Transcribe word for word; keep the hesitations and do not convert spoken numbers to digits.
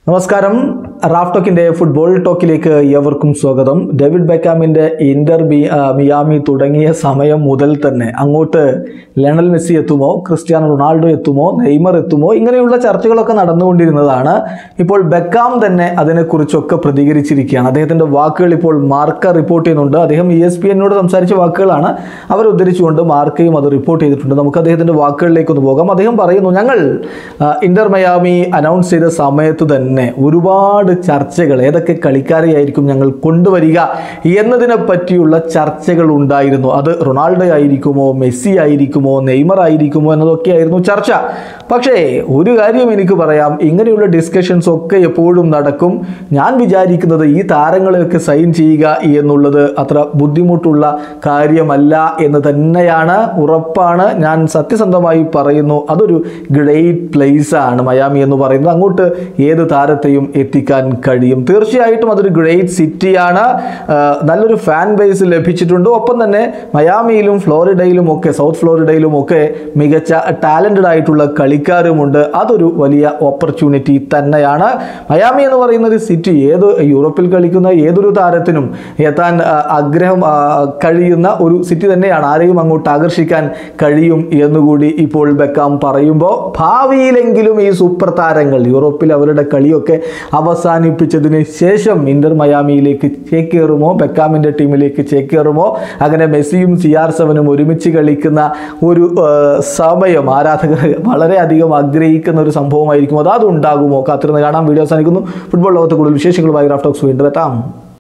നമസ്കാരം. Raf ടോക്കിന്റെ football ടോക്കിലേക്ക് ഏവർക്കും സ്വാഗതം. ഡേവിഡ് ബെക്കാമിന്റെ ഇന്റർ മിയാമി തുടങ്ങിയ സമയം മുതൽ തന്നെ അങ്ങോട്ട് ലയണൽ മെസ്സി എത്തുമോ, ക്രിസ്ത്യാനോ റൊണാൾഡോ എത്തുമോ, നെയ്മർ എത്തുമോ, ഇങ്ങനെയുള്ള ചർച്ചകളൊക്കെ നടന്നുകൊണ്ടിരുന്നതാണ്. ഇപ്പോൾ ബെക്കാം തന്നെ അതിനെക്കുറിച്ചൊക്കെ പ്രതികരിച്ചിരിക്കുകയാണ്. അദ്ദേഹത്തിന്റെ വാക്കുകൾ ഇപ്പോൾ മാർക്ക റിപ്പോർട്ട് ചെയ്യുന്നുണ്ട്. അദ്ദേഹം ഇ എസ് പി എന്നോട് സംസാരിച്ച വാക്കുകളാണ്. അവർ ഉദ്ധരിച്ചുകൊണ്ട് മാർക്കയും അത് റിപ്പോർട്ട് ചെയ്തിട്ടുണ്ട്. നമുക്ക് അദ്ദേഹത്തിന്റെ വാക്കുകളിലേക്കൊന്ന് പോകാം. അദ്ദേഹം പറയുന്നു, ഞങ്ങൾ ഇന്റർ മിയാമി അനൗൺസ് ചെയ്ത സമയത്ത് തന്നെ ഒരുപാട് ചർച്ചകൾ, ഏതൊക്കെ കളിക്കാരെയായിരിക്കും ഞങ്ങൾ കൊണ്ടുവരിക എന്നതിനെ പറ്റിയുള്ള ചർച്ചകൾ ഉണ്ടായിരുന്നു. അത് റൊണാൾഡോ ആയിരിക്കുമോ, മെസ്സി ആയിരിക്കുമോ, നെയ്മർ ആയിരിക്കുമോ എന്നതൊക്കെയായിരുന്നു ചർച്ച. പക്ഷേ ഒരു കാര്യം എനിക്ക് പറയാം, ഇങ്ങനെയുള്ള ഡിസ്കഷൻസ് ഒക്കെ എപ്പോഴും നടക്കും. ഞാൻ വിചാരിക്കുന്നത് ഈ താരങ്ങളെയൊക്കെ സൈൻ ചെയ്യുക എന്നുള്ളത് അത്ര ബുദ്ധിമുട്ടുള്ള കാര്യമല്ല എന്ന് തന്നെയാണ്, ഉറപ്പാണ്. ഞാൻ സത്യസന്ധമായി പറയുന്നു, അതൊരു ഗ്രേറ്റ് പ്ലേസ് ആണ് മയാമി എന്ന് പറയുന്നത്. അങ്ങോട്ട് ഏത് താരത്തെയും എത്തിക്കാൻ കഴിയും. തീർച്ചയായിട്ടും അതൊരു ഗ്രേറ്റ് സിറ്റിയാണ്. നല്ലൊരു ഫാൻ ബേസ് ലഭിച്ചിട്ടുണ്ട്. ഒപ്പം തന്നെ മയാമിയിലും ഫ്ലോറിഡയിലും ഒക്കെ സൗത്ത് ഫ്ലോറിഡയിലും ഒക്കെ മികച്ച ടാലന്റഡ് ആയിട്ടുള്ള കളിക്കാരുമുണ്ട്. അതൊരു വലിയ ഓപ്പർച്യൂണിറ്റി തന്നെയാണ്. മയാമി എന്ന് പറയുന്ന ഒരു സിറ്റി ഏത് യൂറോപ്പിൽ കളിക്കുന്ന ഏതൊരു താരത്തിനും എത്താൻ ആഗ്രഹം കഴിയുന്ന ഒരു സിറ്റി തന്നെയാണ്. ആരെയും അങ്ങോട്ട് ആകർഷിക്കാൻ കഴിയും എന്നുകൂടി ഇപ്പോൾ ബെക്കാം പറയുമ്പോൾ, ഭാവിയിലെങ്കിലും ഈ സൂപ്പർ താരങ്ങൾ യൂറോപ്പിൽ അവരുടെ കളിയൊക്കെ അവസാനിപ്പിച്ചതിന് ശേഷം ഇന്റർ മയാമിയിലേക്ക് ചേക്കേറുമോ, ബെക്കാമിൻ്റെ ടീമിലേക്ക് ചേക്കേറുമോ, അങ്ങനെ മെസ്സിയും സി ആർ സെവനും ഒരുമിച്ച് കളിക്കുന്ന ഒരു സമയം ആരാധകർ വളരെയധികം ആഗ്രഹിക്കുന്ന ഒരു സംഭവമായിരിക്കും. അത് അതുണ്ടാകുമോ? കാത്തിരുന്ന് കാണാം. വീഡിയോ അവസാനിക്കുന്നു. ഫുട്ബോൾ ലോകത്ത് കൂടുതൽ വിശേഷങ്ങളുമായി റാഫ് ടോക്സ് വീണ്ടും എത്താം.